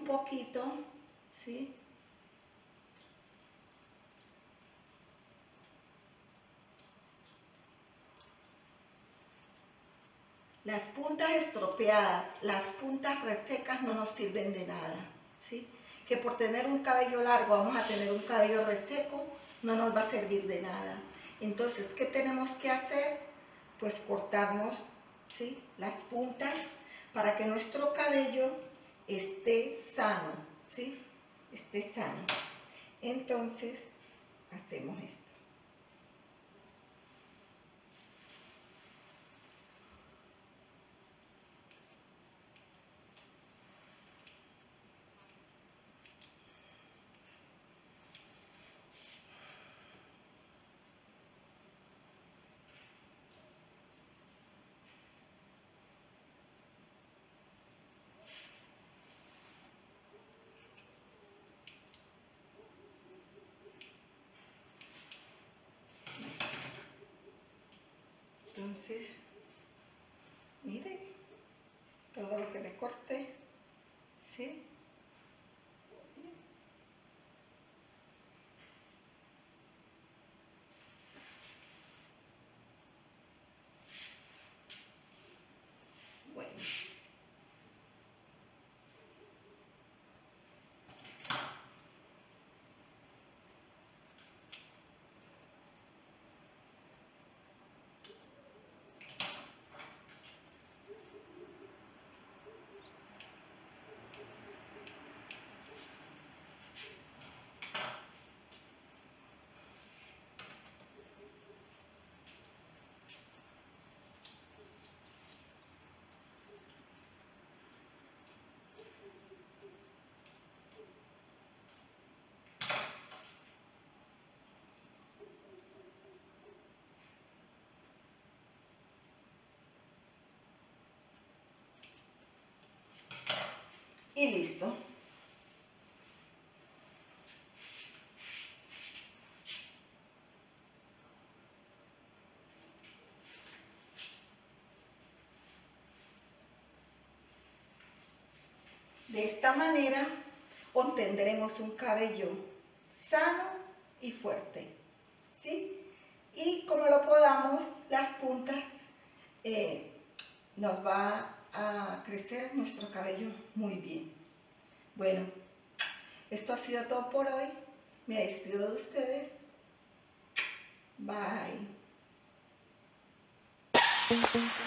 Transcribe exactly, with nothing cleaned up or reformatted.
poquito, ¿sí? Las puntas estropeadas, las puntas resecas no nos sirven de nada, ¿sí? Que por tener un cabello largo vamos a tener un cabello reseco, no nos va a servir de nada. Entonces, ¿qué tenemos que hacer? Pues cortarnos, ¿sí?, las puntas para que nuestro cabello esté sano, ¿sí? Esté sano. Entonces, hacemos esto. Entonces, miren, todo lo que le corté, ¿sí? Bueno. Y listo. De esta manera obtendremos un cabello sano y fuerte, ¿sí? Y como lo podamos, las puntas, eh, nos va a crecer nuestro cabello muy bien. Bueno, esto ha sido todo por hoy. Me despido de ustedes. Bye.